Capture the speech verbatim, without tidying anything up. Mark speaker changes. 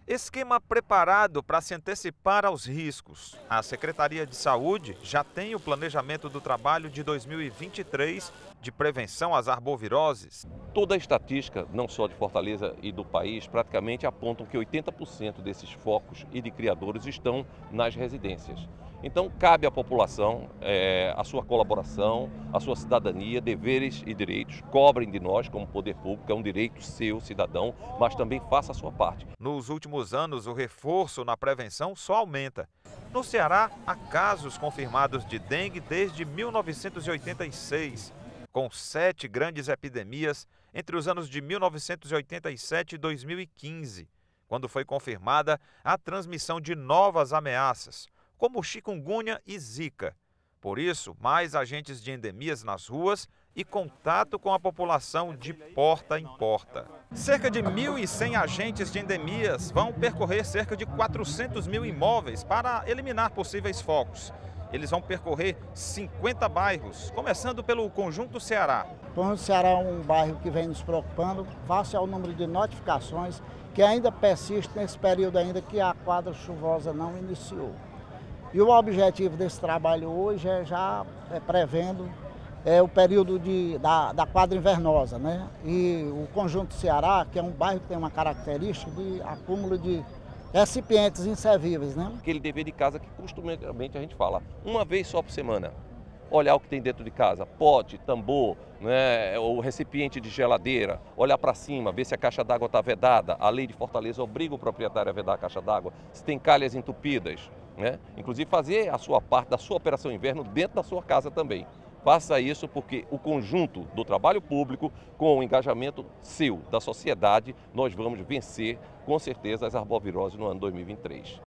Speaker 1: Esquema preparado para se antecipar aos riscos. A Secretaria de Saúde já tem o planejamento do trabalho de dois mil e vinte e três de prevenção às arboviroses.
Speaker 2: Toda a estatística, não só de Fortaleza e do país, praticamente apontam que oitenta por cento desses focos e de criadores estão nas residências. Então, cabe à população é, a sua colaboração, a sua cidadania, deveres e direitos. Cobrem de nós, como poder público, é um direito seu, cidadão, mas também faça a sua parte.
Speaker 1: Nos últimos anos, o reforço na prevenção só aumenta. No Ceará, há casos confirmados de dengue desde mil novecentos e oitenta e seis, com sete grandes epidemias entre os anos de mil novecentos e oitenta e sete e dois mil e quinze, quando foi confirmada a transmissão de novas ameaças, como chikungunya e zika. Por isso, mais agentes de endemias nas ruas e contato com a população de porta em porta. Cerca de mil e cem agentes de endemias vão percorrer cerca de quatrocentos mil imóveis para eliminar possíveis focos. Eles vão percorrer cinquenta bairros, começando pelo Conjunto Ceará.
Speaker 3: O Conjunto Ceará é um bairro que vem nos preocupando, face ao número de notificações que ainda persiste nesse período ainda que a quadra chuvosa não iniciou. E o objetivo desse trabalho hoje é já é, prevendo é, o período de, da, da quadra invernosa, né? E o Conjunto Ceará, que é um bairro que tem uma característica de acúmulo de recipientes inservíveis, né?
Speaker 2: Aquele dever de casa que costumeiramente a gente fala, uma vez só por semana. Olhar o que tem dentro de casa, pote, tambor, né, o recipiente de geladeira, olhar para cima, ver se a caixa d'água está vedada. A lei de Fortaleza obriga o proprietário a vedar a caixa d'água, se tem calhas entupidas, né? Inclusive fazer a sua parte da sua operação inverno dentro da sua casa também. Faça isso porque o conjunto do trabalho público, com o engajamento seu, da sociedade, nós vamos vencer com certeza as arboviroses no ano dois mil e vinte e três.